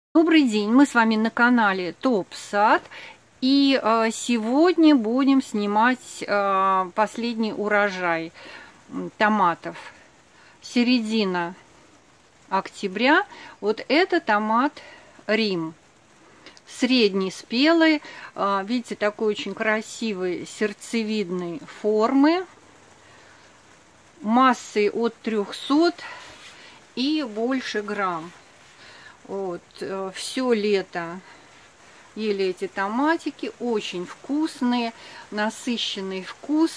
Добрый день, мы с вами на канале Топ Сад, и сегодня будем снимать последний урожай томатов. Середина октября. Вот это томат Рим, средний спелый, видите, такой очень красивой сердцевидной формы, массой от 300 и больше грамм. Вот, все лето ели эти томатики, очень вкусные, насыщенный вкус,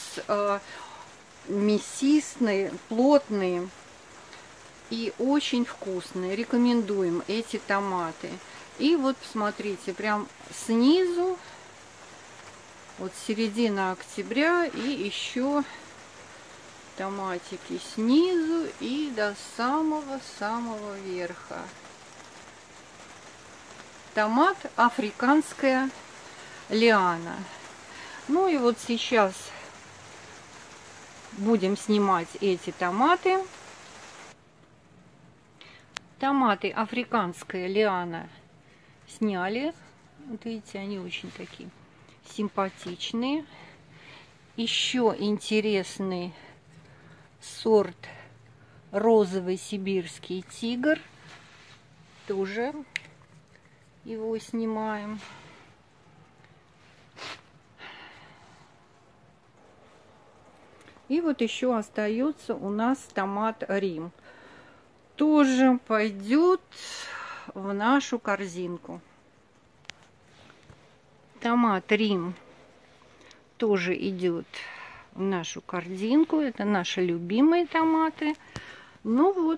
мясистые, плотные и очень вкусные. Рекомендуем эти томаты. И вот посмотрите, прям снизу, вот середина октября, и еще томатики снизу и до самого-самого верха. Томат африканская лиана. Ну и вот сейчас будем снимать эти томаты. Томаты африканская лиана сняли. Вот видите, они очень такие симпатичные. Еще интересный сорт розовый сибирский тигр. Тоже его снимаем. И вот еще остается у нас томат Рим. Тоже пойдет в нашу корзинку. Томат Рим тоже идет в нашу корзинку. Это наши любимые томаты. Ну вот,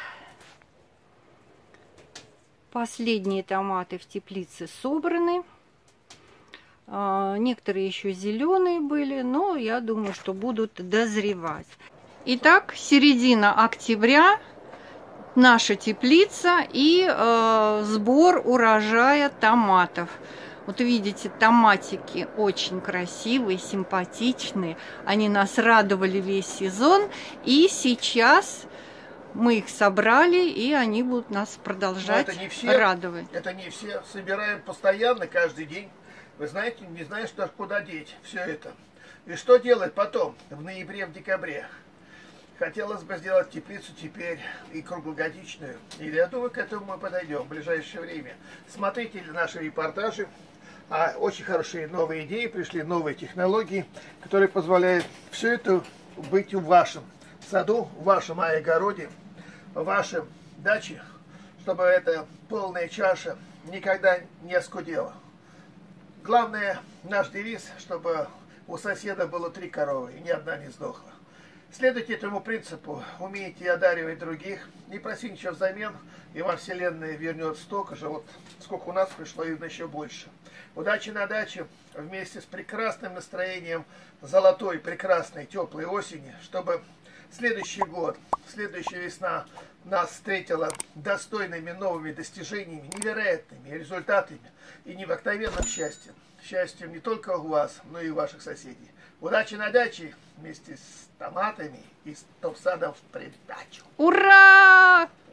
последние томаты в теплице собраны. Некоторые еще зеленые были, но я думаю, что будут дозревать. Итак, середина октября, наша теплица и сбор урожая томатов. Вот видите, томатики очень красивые, симпатичные. Они нас радовали весь сезон. И сейчас мы их собрали, и они будут нас продолжать радовать. Это не все. Собираем постоянно, каждый день. Вы знаете, не знаешь, куда деть все это. И что делать потом, в ноябре, в декабре? Хотелось бы сделать теплицу теперь и круглогодичную. И я думаю, к этому мы подойдем в ближайшее время. Смотрите наши репортажи. Очень хорошие новые идеи пришли, новые технологии, которые позволяют все это быть в вашем саду, в вашем огороде, в вашем даче, чтобы эта полная чаша никогда не оскудела. Главное, наш девиз, чтобы у соседа было 3 коровы и ни одна не сдохла. Следуйте этому принципу, умейте одаривать других, не проси ничего взамен, и вам Вселенная вернет столько же, вот сколько у нас пришло, и еще больше. Удачи на даче, вместе с прекрасным настроением золотой, прекрасной, теплой осени, чтобы следующий год, следующая весна нас встретила достойными новыми достижениями, невероятными результатами и необыкновенным счастьем. Счастьем не только у вас, но и у ваших соседей. Удачи на даче вместе с томатами и с Топ Садом в придачу. Ура!